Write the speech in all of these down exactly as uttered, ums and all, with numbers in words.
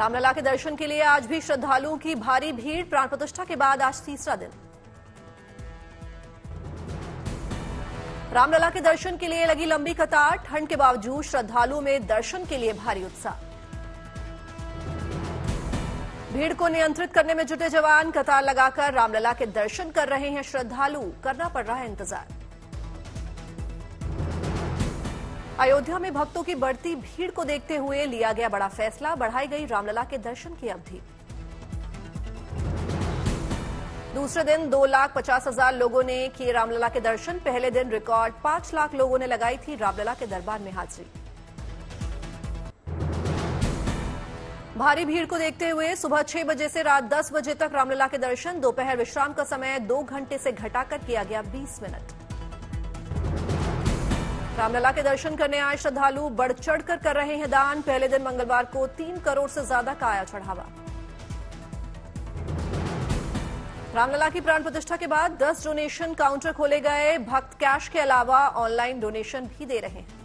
रामलला के दर्शन के लिए आज भी श्रद्धालुओं की भारी भीड़। प्राण प्रतिष्ठा के बाद आज तीसरा दिन रामलला के दर्शन के लिए लगी लंबी कतार। ठंड के बावजूद श्रद्धालुओं में दर्शन के लिए भारी उत्साह। भीड़ को नियंत्रित करने में जुटे जवान। कतार लगाकर रामलला के दर्शन कर रहे हैं श्रद्धालु। करना पड़ रहा है इंतजार। अयोध्या में भक्तों की बढ़ती भीड़ को देखते हुए लिया गया बड़ा फैसला। बढ़ाई गई रामलला के दर्शन की अवधि। दूसरे दिन दो लाख पचास हजार लोगों ने किए रामलला के दर्शन। पहले दिन रिकॉर्ड पांच लाख लोगों ने लगाई थी रामलला के दरबार में हाजिरी। भारी भीड़ को देखते हुए सुबह छह बजे से रात दस बजे तक रामलला के दर्शन। दोपहर विश्राम का समय दो घंटे से घटाकर किया गया बीस मिनट। रामलला के दर्शन करने आए श्रद्धालु बढ़ चढ़कर कर रहे हैं दान। पहले दिन मंगलवार को तीन करोड़ से ज्यादा का आया चढ़ावा। रामलला की प्राण प्रतिष्ठा के बाद दस डोनेशन काउंटर खोले गए। भक्त कैश के अलावा ऑनलाइन डोनेशन भी दे रहे हैं।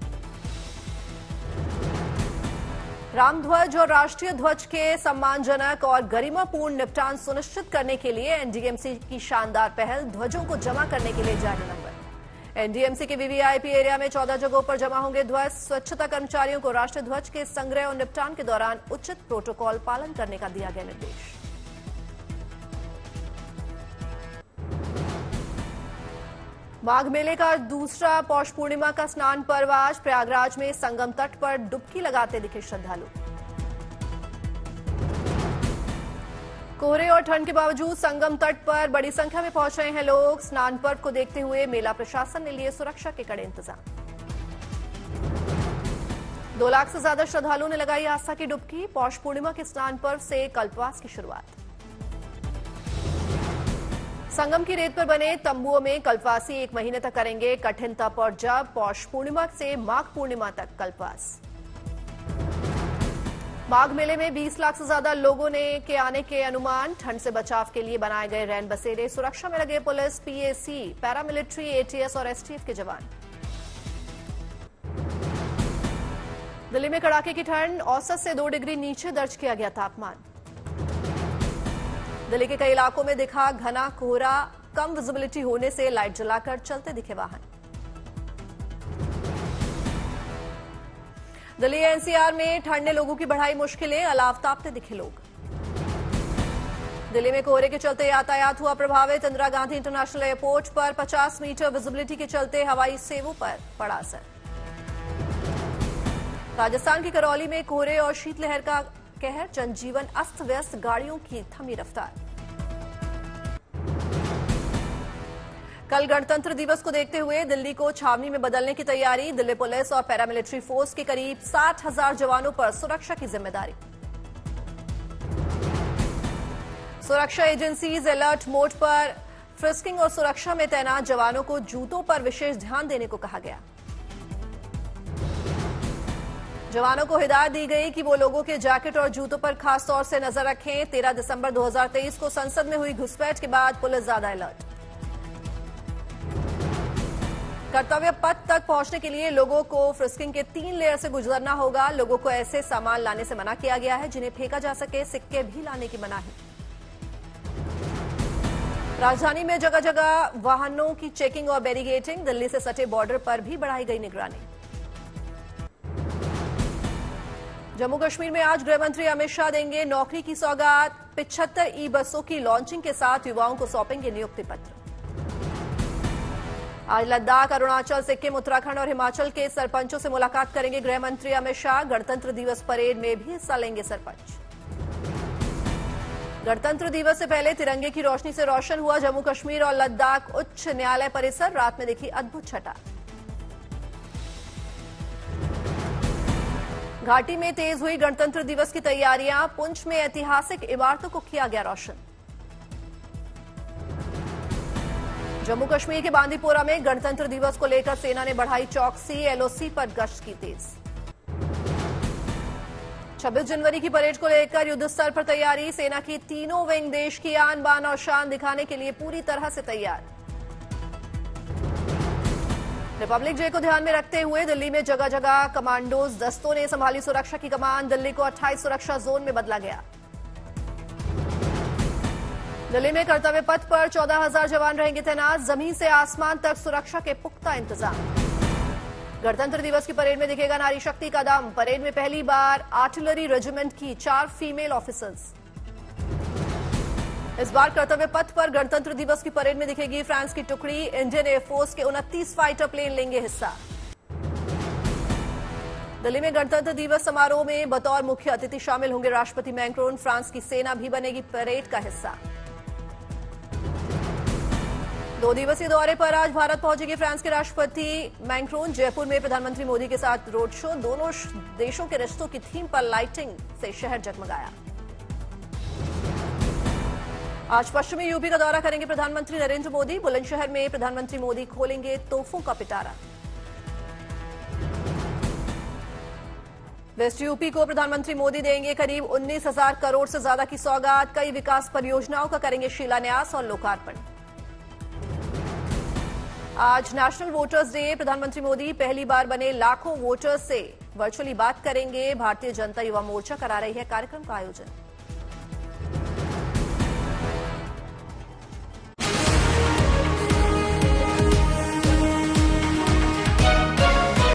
रामध्वज और राष्ट्रीय ध्वज के सम्मानजनक और गरिमापूर्ण निपटान सुनिश्चित करने के लिए एनडीएमसी की शानदार पहल। ध्वजों को जमा करने के लिए जारी नंबर। एनडीएमसी के वीवीआईपी एरिया में चौदह जगहों पर जमा होंगे ध्वज। स्वच्छता कर्मचारियों को राष्ट्रीय ध्वज के संग्रह और निपटान के दौरान उचित प्रोटोकॉल पालन करने का दिया गया निर्देश। माघ मेले का दूसरा पौष पूर्णिमा का स्नान पर्व आज। प्रयागराज में संगम तट पर डुबकी लगाते दिखे श्रद्धालु। कोहरे और ठंड के बावजूद संगम तट पर बड़ी संख्या में पहुंच रहे हैं लोग। स्नान पर्व को देखते हुए मेला प्रशासन ने लिए सुरक्षा के कड़े इंतजाम। दो लाख से ज्यादा श्रद्धालुओं ने लगाई आस्था की डुबकी। पौष पूर्णिमा के स्नान पर्व से कल्पवास की शुरुआत। संगम की रेत पर बने तंबुओं में कल्पवासी एक महीने तक करेंगे कठिन तप और जप। पौष पूर्णिमा से माघ पूर्णिमा तक कल्पवास। माघ मेले में बीस लाख से ज्यादा लोगों ने के आने के अनुमान। ठंड से बचाव के लिए बनाए गए रैन बसेरे। सुरक्षा में लगे पुलिस, पीएसी, पैरामिलिट्री, एटीएस और एसटीएफ के जवान। दिल्ली में कड़ाके की ठंड। औसत से दो डिग्री नीचे दर्ज किया गया तापमान। दिल्ली के कई इलाकों में दिखा घना कोहरा। कम विजिबिलिटी होने से लाइट जलाकर चलते दिखे वाहन। दिल्ली एनसीआर में ठंड ने लोगों की बढ़ाई मुश्किलें। अलाव तापते दिखे लोग। दिल्ली में कोहरे के चलते यातायात हुआ प्रभावित। इंदिरा गांधी इंटरनेशनल एयरपोर्ट पर पचास मीटर विजिबिलिटी के चलते हवाई सेवाओं पर पड़ा असर। राजस्थान की करौली में कोहरे और शीतलहर का कहर। जनजीवन अस्त व्यस्त। गाड़ियों की थमी रफ्तार। कल गणतंत्र दिवस को देखते हुए दिल्ली को छावनी में बदलने की तैयारी। दिल्ली पुलिस और पैरामिलिट्री फोर्स के करीब साठ हजार जवानों पर सुरक्षा की जिम्मेदारी। सुरक्षा एजेंसीज अलर्ट मोड पर। फ्रिस्किंग और सुरक्षा में तैनात जवानों को जूतों पर विशेष ध्यान देने को कहा गया। जवानों को हिदायत दी गई कि वो लोगों के जैकेट और जूतों पर खास तौर से नजर रखें। तेरह दिसंबर दो हजार तेईस को संसद में हुई घुसपैठ के बाद पुलिस ज्यादा अलर्ट। कर्तव्य पथ तक पहुंचने के लिए लोगों को फ्रिस्किंग के तीन लेयर से गुजरना होगा। लोगों को ऐसे सामान लाने से मना किया गया है जिन्हें फेंका जा सके। सिक्के भी लाने की मनाही। राजधानी में जगह जगह वाहनों की चेकिंग और बैरिगेटिंग। दिल्ली से सटे बॉर्डर पर भी बढ़ाई गई निगरानी। जम्मू कश्मीर में आज गृह मंत्री अमित शाह देंगे नौकरी की सौगात। पिछहत्तर ई बसों की लॉन्चिंग के साथ युवाओं को सौंपेंगे नियुक्ति पत्र। आज लद्दाख, अरुणाचल, सिक्किम, उत्तराखंड और हिमाचल के सरपंचों से मुलाकात करेंगे गृह मंत्री अमित शाह। गणतंत्र दिवस परेड में भी हिस्सा लेंगे सरपंच। गणतंत्र दिवस से पहले तिरंगे की रोशनी से रोशन हुआ जम्मू कश्मीर और लद्दाख उच्च न्यायालय परिसर। रात में देखी अद्भुत छटा। घाटी में तेज हुई गणतंत्र दिवस की तैयारियां। पुंछ में ऐतिहासिक इमारतों को किया गया रोशन। जम्मू कश्मीर के बांदीपोरा में गणतंत्र दिवस को लेकर सेना ने बढ़ाई चौकसी। एलओसी पर गश्त की तेज। छब्बीस जनवरी की परेड को लेकर युद्ध स्तर पर तैयारी। सेना की तीनों विंग देश की आन बान और शान दिखाने के लिए पूरी तरह से तैयार। रिपब्लिक डे को ध्यान में रखते हुए दिल्ली में जगह जगह कमांडोज दस्तों ने संभाली सुरक्षा की कमान। दिल्ली को अट्ठाईस सुरक्षा जोन में बदला गया। दिल्ली में कर्तव्य पथ पर चौदह हजार जवान रहेंगे तैनात। जमीन से आसमान तक सुरक्षा के पुख्ता इंतजाम। गणतंत्र दिवस की परेड में दिखेगा नारी शक्ति का दम। परेड में पहली बार आर्टिलरी रेजिमेंट की चार फीमेल ऑफिसर्स। इस बार कर्तव्य पथ पर गणतंत्र दिवस की परेड में दिखेगी फ्रांस की टुकड़ी। इंडियन एयरफोर्स के उनतीस फाइटर प्लेन लेंगे हिस्सा। दिल्ली में गणतंत्र दिवस समारोह में बतौर मुख्य अतिथि शामिल होंगे राष्ट्रपति मैक्रोन। फ्रांस की सेना भी बनेगी परेड का हिस्सा। दो दिवसीय दौरे पर आज भारत पहुंचेंगे फ्रांस के राष्ट्रपति मैक्रोन। जयपुर में प्रधानमंत्री मोदी के साथ रोड शो। दोनों देशों के रिश्तों की थीम पर लाइटिंग से शहर जगमगाया। आज पश्चिमी यूपी का दौरा करेंगे प्रधानमंत्री नरेंद्र मोदी। बुलंदशहर में प्रधानमंत्री मोदी खोलेंगे तोपों का पिटारा। वेस्ट यूपी को प्रधानमंत्री मोदी देंगे करीब उन्नीस हजार करोड़ से ज्यादा की सौगात। कई विकास परियोजनाओं का करेंगे शिलान्यास और लोकार्पण। आज नेशनल वोटर्स डे। प्रधानमंत्री मोदी पहली बार बने लाखों वोटर्स से वर्चुअली बात करेंगे। भारतीय जनता युवा मोर्चा करा रही है कार्यक्रम का आयोजन।